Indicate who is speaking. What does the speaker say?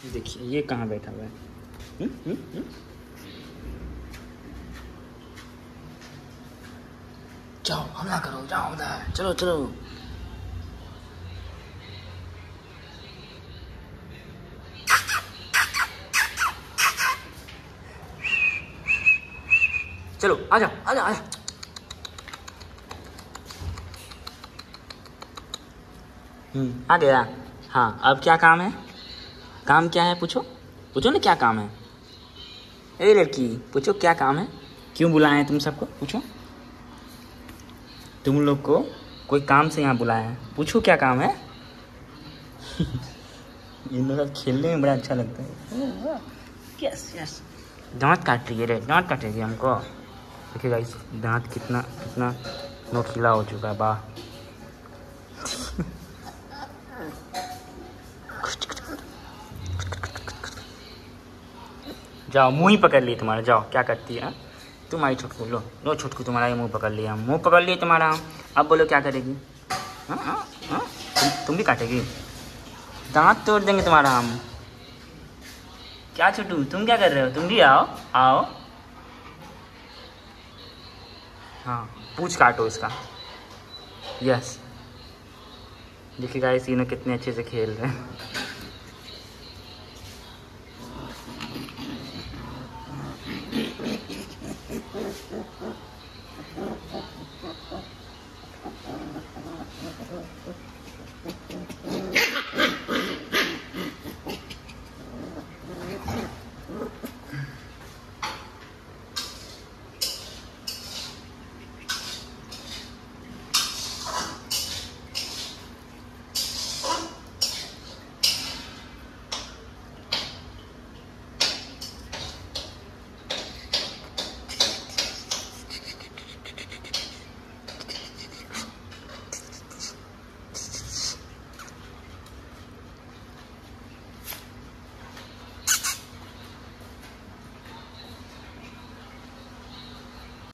Speaker 1: देखिए ये कहाँ बैठा हुआ है। जाओ हमला करो, जाओ उधर, चलो चलो। चलो आजा आजा आजा। आ गया। हाँ अब क्या काम है? काम क्या है पूछो, पूछो ना क्या काम है। ए लड़की पूछो क्या काम है, क्यों बुलाए हैं तुम सबको, पूछो। तुम लोग को कोई काम से यहाँ बुलाया है, पूछो क्या काम है। इन लोग खेलने में बड़ा अच्छा लगता है। Yes yes. दांत काट रही है रे, दांत काट रही है हमको। देखिए गाइस दांत कितना कितना नोकीला हो चुका है। वाह। जाओ मुंह ही पकड़ लिए तुम्हारा, जाओ क्या करती है तुम्हारी छुटकू। लो लो छुटकू, तुम्हारा ये मुंह पकड़ लिया, मुंह पकड़ लिए तुम्हारा। अब बोलो क्या करेगी? हाँ हाँ हाँ, तुम भी काटेगी? दांत तोड़ देंगे तुम्हारा हम। क्या छुटू तुम क्या कर रहे हो? तुम भी आओ आओ। हाँ पूछ काटो इसका। यस। देखिए गाइस ये कितने अच्छे से खेल रहे हैं।